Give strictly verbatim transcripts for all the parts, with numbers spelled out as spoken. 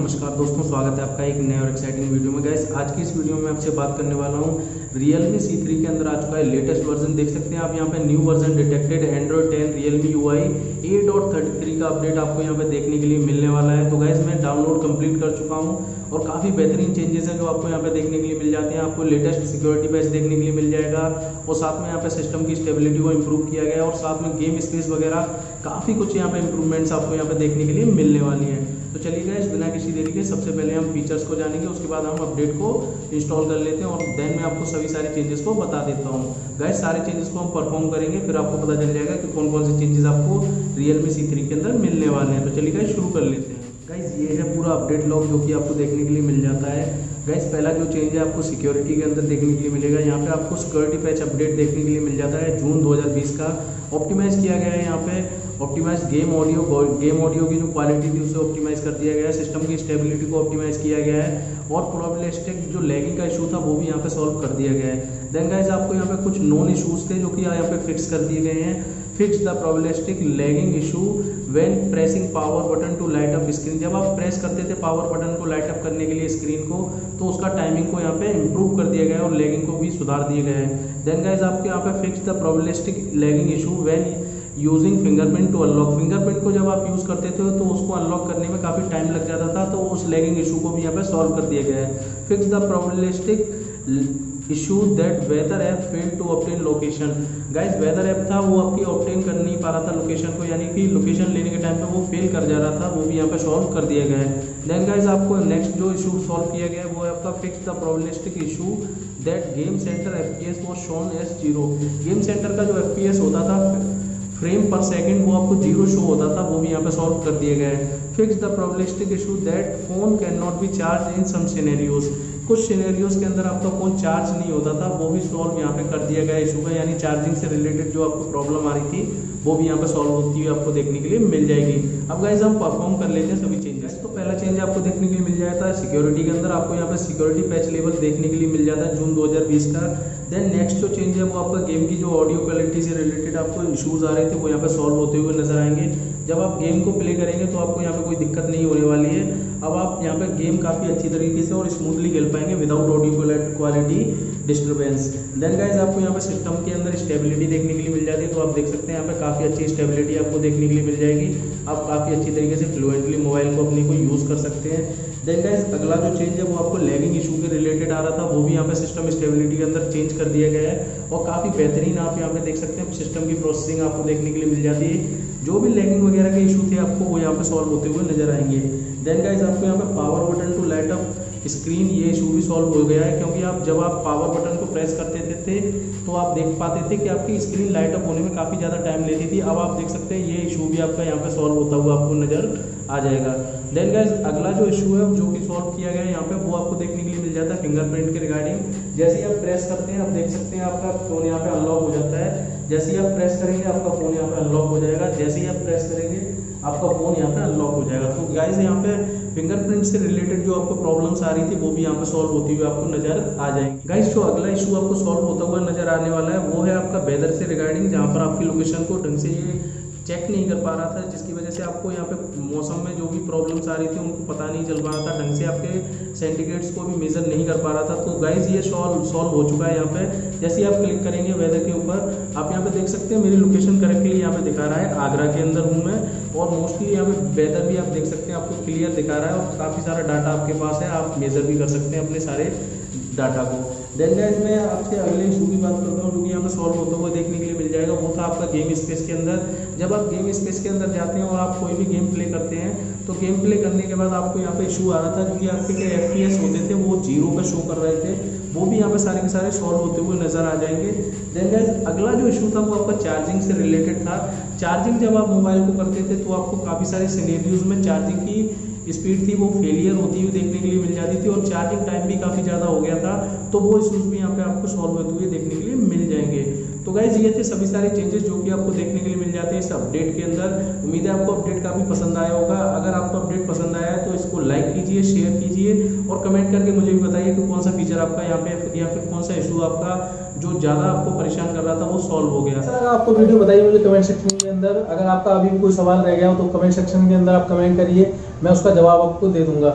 नमस्कार दोस्तों, स्वागत है आपका एक नए और एक्साइटिंग वीडियो में। गाइस आज की इस वीडियो में आपसे बात करने वाला हूँ Realme सी थ्री के अंदर आ चुका है लेटेस्ट वर्जन। देख सकते हैं आप यहाँ पे new version detected Android ten Realme U I eight dot thirty three का अपडेट आपको यहाँ पे देखने के लिए मिलने वाला है। तो गाइस मैं डाउनलोड कंप्लीट कर चुका हूँ और काफ़ी बेहतरीन चेंजेस हैं जो आपको यहाँ पे देखने के लिए मिल जाते हैं। आपको लेटेस्ट सिक्योरिटी पैच देखने के लिए मिल जाएगा और साथ में यहाँ पे सिस्टम की स्टेबिलिटी को इम्प्रूव किया गया है और साथ में गेम स्पेस वगैरह काफ़ी कुछ यहाँ पे इंप्रूवमेंट्स आपको यहाँ पे देखने के लिए मिलने वाली हैं। तो चलिए गाइस बिना किसी देरी के सबसे पहले हम फीचर्स को जानेंगे, उसके बाद हम अपडेट को इंस्टॉल कर लेते हैं और देन मैं आपको सभी सारे चेंजेस को बता देता हूँ। गाइस सारे चेंजेस को हम परफॉर्म करेंगे, फिर आपको पता चल जाएगा कि कौन कौन से चेंजेस आपको Realme सी थ्री के अंदर मिलने वाले हैं। तो चलिए गाइस शुरू कर लेते हैं। गाइस ये है पूरा अपडेट लॉग जो कि आपको देखने के लिए मिल जाता है। गाइस पहला जो चेंज है आपको सिक्योरिटी के अंदर देखने के लिए मिलेगा। यहाँ पे आपको सिक्योरिटी पैच अपडेट देखने के लिए मिल जाता है जून दो हज़ार बीस का। ऑप्टिमाइज किया गया है यहाँ पे optimise game audio game audio की जो क्वालिटी थी उसे ऑप्टिमाइज कर दिया गया है। सिस्टम की स्टेबिलिटी को ऑप्टिमाइज किया गया है और प्रोबेबिलिस्टिक जो लैगिंग का इशू था वो भी यहाँ पे सॉल्व कर दिया गया है। देन गाइस आपको यहाँ पे कुछ नॉन इशूज थे जो कि यहाँ पे फिक्स कर दिए गए हैं। Fix the probabilistic lagging issue when pressing power button to light up screen. जब आप प्रेस करते थे पावर बटन को लाइट अप करने के लिए स्क्रीन को, तो उसका टाइमिंग को यहाँ पे इम्प्रूव कर दिया गया है और लैगिंग को भी सुधार दिया गया है। देन गाइस आपको यहाँ पे fix the probabilistic lagging issue when using fingerprint to unlock. Fingerprint को जब आप यूज़ करते थे तो उसको अनलॉक करने में काफ़ी टाइम लग जाता था, तो उस लैगिंग इशू को भी यहाँ पे सॉल्व कर दिया गया है। Fix the probabilistic issue that weather app fail to obtain location. Guys weather app था वो आपकी ऑब्टेन कर नहीं पा रहा था लोकेशन को, यानी कि लोकेशन लेने के टाइम पे वो फेल कर जा रहा था, वो भी यहाँ पे सॉल्व कर दिया गया है। देन गाइस आपको नेक्स्ट जो इशू सॉल्व किया गया है वो है आपका fix the probabilistic issue that game centre F P S was shown as zero. Game centre का जो एफ पी एस होता था फ्रेम पर सेकंड वो आपको जीरो शो होता था, वो भी यहाँ पे सॉल्व कर दिया गया है। Fix the probabilistic issue that phone can not be charge in some scenarios. कुछ सिनेरियोज के अंदर आपका फोन चार्ज नहीं होता था, वो भी सॉल्व यहाँ पे कर दिया गया इशू का, यानी चार्जिंग से रिलेटेड जो आपको प्रॉब्लम आ रही थी वो भी यहाँ पे सॉल्व होती हुई आपको देखने के लिए मिल जाएगी। अब गाइस हम परफॉर्म कर लेते हैं सभी चेंजेस। तो पहला चेंज आपको देखने के लिए मिल जाता है सिक्योरिटी के अंदर। आपको यहाँ पे सिक्योरिटी पैच लेवल देखने के लिए मिल जाता है जून दो हज़ार बीस का। देन नेक्स्ट जो चेंज है वो आपका गेम की जो ऑडियो क्वालिटी से रिलेटेड आपको इशूज आ रहे थे वो यहाँ पे सॉल्व होते हुए नजर आएंगे। जब आप गेम को प्ले करेंगे तो आपको यहाँ पे कोई दिक्कत नहीं होने वाली है। अब आप यहाँ पे गेम काफ़ी अच्छी तरीके से और स्मूथली खेल पाएंगे without audio quality disturbance. Then guys आपको यहाँ पे सिस्टम के अंदर स्टेबिलिटी देखने के लिए मिल जाती है, तो आप देख सकते हैं यहाँ पे काफ़ी अच्छी स्टेबिलिटी आपको देखने के लिए मिल जाएगी। आप काफ़ी अच्छी तरीके से फ्लुएंटली मोबाइल को अपने को यूज़ कर सकते हैं। देन गाइस अगला जो चेंज है वो आपको लैगिंग इशू के रिलेटेड आ रहा था, वो भी यहाँ पे सिस्टम स्टेबिलिटी के अंदर चेंज कर दिया गया है और काफ़ी बेहतरीन आप यहाँ पे देख सकते हैं सिस्टम की प्रोसेसिंग आपको देखने के लिए मिल जाती है। जो भी लैगिंग वगैरह के इशू थे आपको वो यहाँ पे सॉल्व होते हुए नजर आएंगे। देन गाइस आपको यहाँ पे power button to light up screen ये इशू भी सॉल्व हो गया है, क्योंकि आप जब आप पावर बटन को प्रेस करते थे, थे तो आप देख पाते थे कि आपकी स्क्रीन लाइट अप होने में काफ़ी ज़्यादा टाइम लेती थी। अब आप देख सकते हैं ये इशू भी आपका यहाँ पे सॉल्व होता हुआ आपको नज़र आ जाएगा। देन गाइस अगला जो इशू है जो कि सॉल्व किया गया है यहाँ पे वो आपको देखने के लिए मिल जाता है फिंगरप्रिंट के रिगार्डिंग। जैसे ही आप प्रेस करते हैं आप देख सकते हैं आपका फ़ोन यहाँ पे अनलॉक हो जाता है। जैसे ही आप प्रेस करेंगे आपका फ़ोन यहाँ पे अनलॉक हो जाएगा, जैसे ही आप प्रेस करेंगे आपका फ़ोन यहाँ पे अनलॉक हो जाएगा। तो गाइस यहाँ पे फिंगरप्रिंट से रिलेटेड जो आपको प्रॉब्लम्स आ रही थी वो भी यहाँ पे सॉल्व होती हुई आपको नजर आ जाएगी। गाइस जो अगला इशू आपको सॉल्व होता हुआ नजर आने वाला है वो है आपका वेदर से रिगार्डिंग, जहाँ पर आपकी लोकेशन को ढंग से ये चेक नहीं कर पा रहा था, जिसकी वजह से आपको यहाँ पे मौसम में जो भी प्रॉब्लम्स आ रही थी उनको पता नहीं चल पा रहा था, ढंग से आपके सेंटीग्रेड्स को भी मेजर नहीं कर पा रहा था। तो गाइस ये सॉल्व सॉल्व हो चुका है यहाँ पे। जैसे ही आप क्लिक करेंगे वेदर के ऊपर आप यहाँ पे देख सकते हैं मेरी लोकेशन करेक्टली यहाँ पे दिखा रहा है, आगरा के अंदर हूँ मैं और मोस्टली यहाँ पे वेदर भी आप देख सकते हैं आपको क्लियर दिखा रहा है और काफ़ी सारा डाटा आपके पास है, आप मेजर भी कर सकते हैं अपने सारे डाटा को। देन गाइस मैं आपसे अगले इशू की बात करता हूँ जो कि यहाँ पे सॉल्व होता हुआ देखने के लिए मिल जाएगा। वो था आपका गेम स्पेस के अंदर। जब आप गेम स्पेस के अंदर जाते हैं और आप कोई भी गेम प्ले करते हैं तो गेम प्ले करने के बाद आपको यहाँ पे इशू आ रहा था क्योंकि आपके क्या एफ पी एस होते थे वो जीरो पे शो कर रहे थे, वो भी यहाँ पे सारे के सारे सॉल्व होते हुए नजर आ जाएंगे। देन गाइस अगला जो इशू था वो आपका चार्जिंग से रिलेटेड था। चार्जिंग जब आप मोबाइल को करते थे तो आपको काफ़ी सारे सिनेरियोज में चार्जिंग की स्पीड थी वो फेलियर होती हुई देखने के लिए मिल जाती थी और चार्जिंग टाइम भी काफ़ी ज़्यादा हो गया था, तो वो इशूज भी यहाँ पे आपको सॉल्व होते हुए देखने के लिए मिल जाएंगे। तो गाइज ये थे सभी सारे चेंजेस जो कि आपको देखने के लिए मिल जाते हैं इस अपडेट के अंदर। उम्मीद है आपको अपडेट काफ़ी पसंद आया होगा। अगर आपको अपडेट पसंद आया है तो इसको लाइक कीजिए, शेयर कीजिए और कमेंट करके मुझे भी बताइए कि कौन सा फीचर आपका यहाँ पे या फिर कौन सा इशू आपका जो ज़्यादा आपको परेशान कर रहा था वो सॉल्व हो गया। अगर आपको वीडियो बताइए मुझे कमेंट सेक्शन के अंदर। अगर आपका अभी भी कोई सवाल रह गया हो तो कमेंट सेक्शन के अंदर आप कमेंट करिए, मैं उसका जवाब आपको दे दूंगा।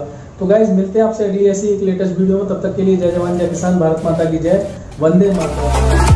तो गाइज मिलते हैं आपसे अगली ऐसी एक लेटेस्ट वीडियो में, तब तक के लिए जय जवान जय किसान, भारत माता की जय, वंदे मातरम।